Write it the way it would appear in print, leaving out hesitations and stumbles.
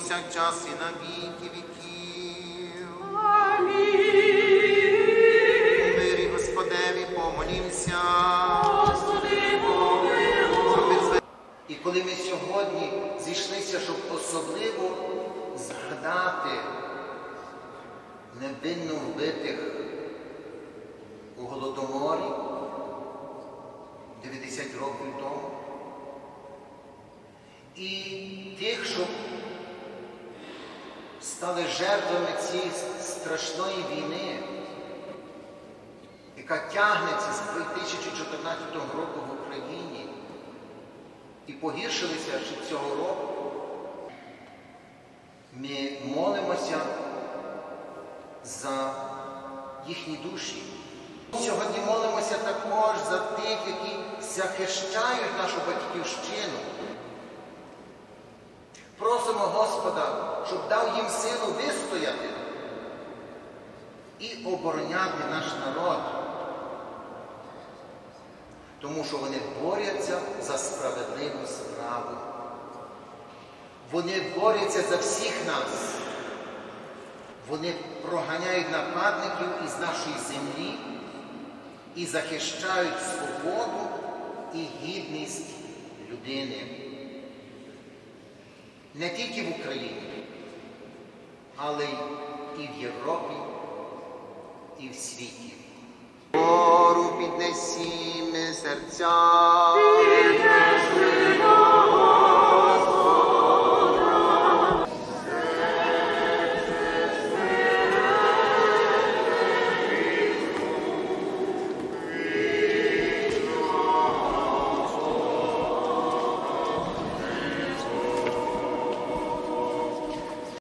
повсякчас і на віки віків. Амінь. У мирі Господеві помолімся. Господи, помилуй. І коли ми сьогодні зійшлися, щоб особливо згадати невинно вбитих у Голодоморі 90 років тому, і тих, що стали жертвами цієї страшної війни, яка тягнеться з 2014 року в Україні, і погіршилися ще цього року, ми молимося за їхні душі. Сьогодні молимося також за тих, які захищають нашу батьківщину. Просимо Господа, щоб дав їм силу вистояти і обороняти наш народ. Тому що вони борються за справедливу справу. Вони борються за всіх нас. Вони проганяють нападників із нашої землі і захищають свободу і гідність людини. Не тільки в Україні, але і в Європі, і в світі. Гору піднесімо серця.